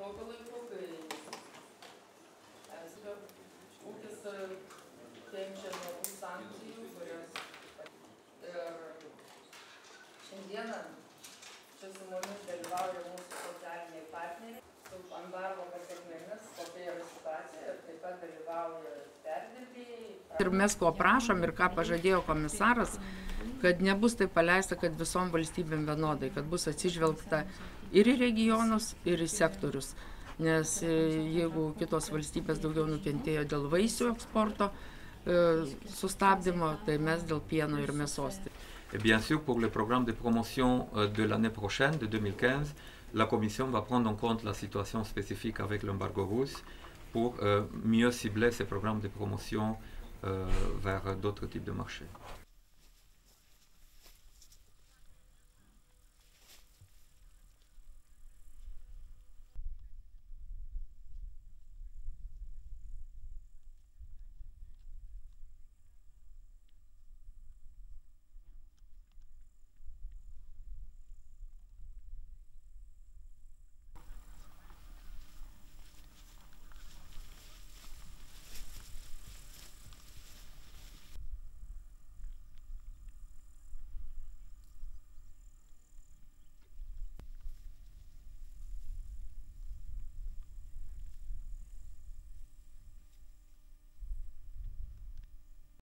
tokiu laiku, kai ūkis kenčia nuo tų sankcijų, kurios ir šiandieną čia su mumis dalyvauja mūsų socialiniai partneriai su embargo pasekmėmis, kokia yra situacija, ir taip pat dalyvauja perdirbėjai. Ir mes ko prašom ir ką pažadėjo komisaras, kad nebus taip paleista, kad visom valstybėm vienodai, kad bus atsižvelgta ir į regionus, ir į sektorius. Nes jeigu kitos valstybės daugiau nukentėjo dėl vaisių eksporto sustabdymo, tai mes dėl pieno ir mėsos. Et bien sûr, pour le programme de promotion de l'année prochaine, de 2015, la Commission va prendre en compte la situation spécifique avec l'embargo russe pour mieux cibler ces programmes de promotion vers d'autres types de marchés.